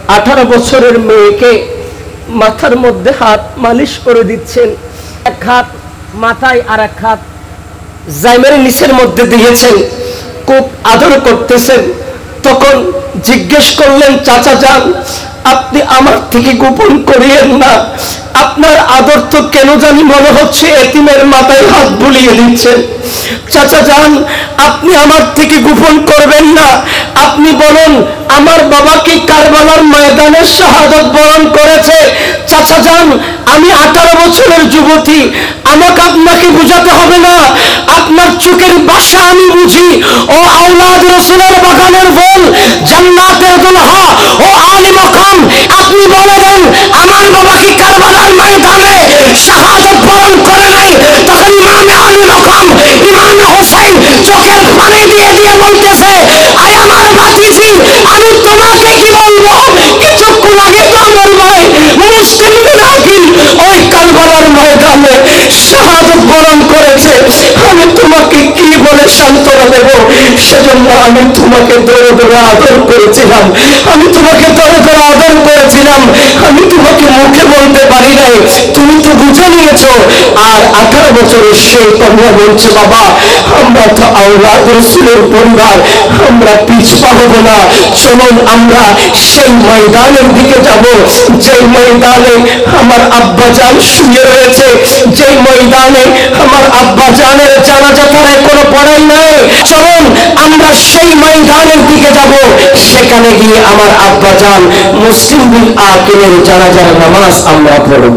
18 বছরের মেয়েকে মাথার মধ্যে হাত মালিশ করে দিচ্ছেন, এক হাত মাথায় আর এক হাত জাইমের নিচের মধ্যে দিয়েছেন, খুব আদর করতেছেন। তখন জিজ্ঞেস করলেন, চাচা যান, আপনি আমার থেকে গোপন করিয়েন না, আপনার আদর তো কেন জানি মনে হচ্ছে এতিমের মাথায় হাত বুলিয়ে দিচ্ছেন। চাচা যান, আপনি আমার থেকে গোপন করবেন না, আপনি বলুন আমার বাবা কি কারবালার ময়দানে শাহাদাত বরণ করেছে? চাচা যান, আমি 18 বছরের যুবতী, আমাকে আপনাকে বুঝাতে হবে না, আপনার চোখের ভাষা আমি বুঝি। ও আওলাদ রাসূলের বাগানের ফুল, জান্নাতের দুলহা, ও আলী মাকাম, আপনি বলে দেন আমার বাবা কি কারবালার ময়দানে শাহাদাত বরণ করে নাই? তখন ইমামে আলী মাকাম, ইমামে হোসেন চোখের পানি দিয়ে দিয়ে বলতেছে, আয় আমার ভাতিজি, আমি তোমাকে কি বলবো, কিছুক্ষণ আগে তো আমার ভাই মুসলিম বিন আকিল ওই কারবালার ময়দানে শাহাদাত বরণ করেছে, আমি তোমাকে কি বলে সান্ত্বনা দেব? সেজন্য আমি তোমাকে ধরে ধরে আদর করেছিলাম, আমি তোমাকে ধরে ধরে আদর করেছিলাম, আমি তোমাকে মুখে বলতে পারি নাই, তুমি তো বুঝে নিয়েছো। আর 18 বছরের সেই কন্যা বলছে, বাবা আমরা তো আওলাদ রাসূলের পরিবার, আমরা পিছপা হব না, চলুন আমরা সেই ময়দানের দিকে যাব, যেই ময়দানে আমার আব্বাজান শুয়ে রয়েছে, যেই ময়দানে আমার আব্বাজানের জানাজা তারা কোনো পড়াই নাই, চলুন আমরা সেই ময়দানের দিকে যাব, সেখানে গিয়ে আমার আব্বাজান মুসলিম বিন আকিলের জানাজার নামাজ আমরা পড়ব।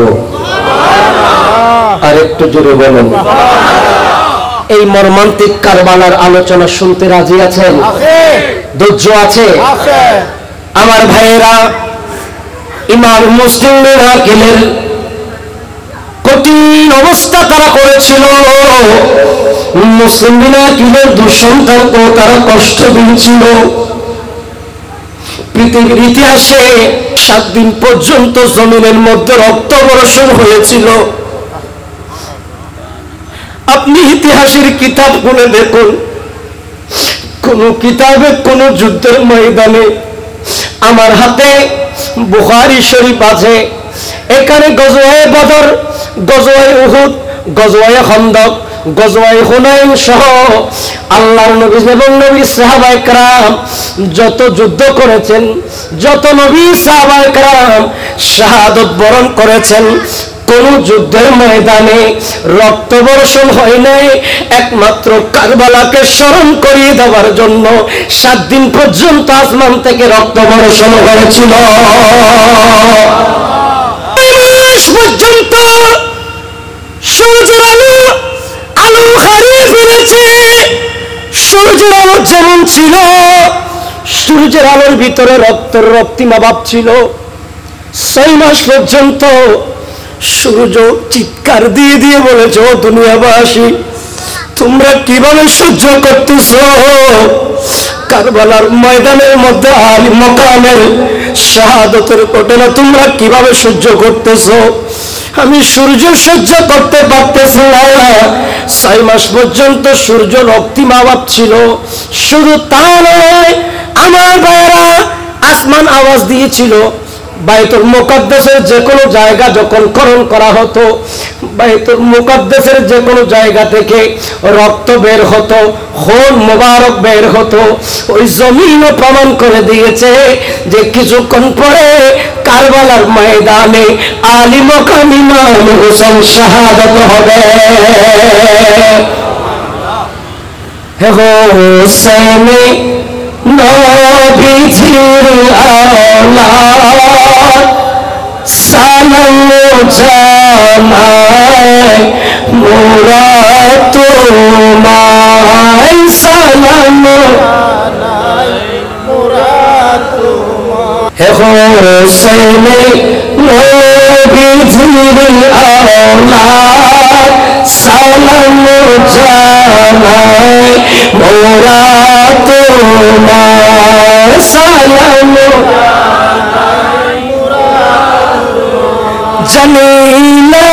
আর একটু জোরে বলুন, এই মর্মান্তিক কারবালার আলোচনা শুনতে রাজি আছেন? ধৈর্য আছে? আমার ভাইয়েরা, ইমাম মুসলিম বিন আকিলের কঠিন অবস্থা তারা করেছিল, মুসলিম বিন আকিলের দুঃসন্তানকে তারা কষ্ট দিয়েছিল। পৃথিবীর ইতিহাসে 7 দিন পর্যন্ত জমিনের মধ্যে রক্ত বর্ষণ হয়েছিল। আপনি ইতিহাসের কিতাব খুলে দেখুন, কোন কিতাবে কোন যুদ্ধের ময়দানে, আমার হাতে বুখারী শরীফ আছে, এখানে গজওয়ায়ে বদর, গজওয়ায়ে উহুদ, গজওয়ায়ে খন্দক, গজওয়ায়ে হুনাইন সহ আল্লাহর নবী এবং নবীর সাহাবায়ে কেরাম যত যুদ্ধ করেছেন, যত নবী সাহাবায়ে কেরাম শাহাদাত বরণ করেছেন, কোন যুদ্ধের ময়দানে রক্ত বর্ষণ হয় নাই, একমাত্র কারবালাকে স্মরণ করিয়ে দেওয়ার জন্য 7 দিন পর্যন্ত আসমান থেকে রক্ত বর্ষণ হয়েছিল। পর্যন্ত সূর্যের আলো হারিয়ে ফেলেছে। সূর্যের আলো যেমন ছিল, সূর্যের আলোর ভিতরে রক্তের রক্তিমা ভাব ছিল। 6 মাস পর্যন্ত সূর্য চিৎকার দিয়ে দিয়ে বলেছে, ও দুনিয়াবাসী তোমরা কিভাবে সহ্য করতেছ? কারবালার ময়দানের মধ্যে আলী মাকামের শাহাদাতের ঘটনা তোমরা কিভাবে সহ্য করতেছ? আমি সূর্য সহ্য করতে পারতেছি না। 6 মাস পর্যন্ত সূর্য রক্তিমা ভাব ছিল। শুধু তা নয়, আমার ভাইয়েরা, আসমান আওয়াজ দিয়েছিল। বাইতুল মুকাদ্দাসের যে কোনো জায়গা যখন খনন করা হতো, বাইতুল মুকাদ্দাসের যে কোনো জায়গা থেকে রক্ত বের হতো, খুন মোবারক বের হতো। ওই জমিনও প্রমাণ করে দিয়েছে যে কিছুক্ষণ পরে কারবালার ময়দানে আলী মাকাম ইমাম হোসেন শাহাদাত হবে। হে হোসেন নবীজির আওলাদ, সালাম জানাই মোরা তোমায়, সালাম জানাই মোরা তোমায়। হে হোসেন নবীজির আওলাদ, সালাম জানাই মোরা তোমায়, সালাম জানিনা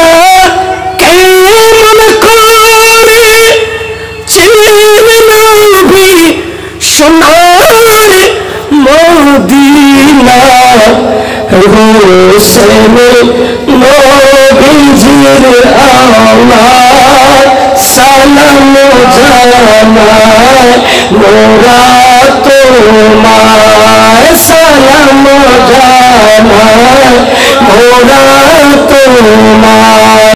কেমন করে চিনবে নবী সোনার মদিনা, হোসেন নবীজির আমার সালাম জানাই মোরা তোমায় সালাম জানাই মোরা তোমায়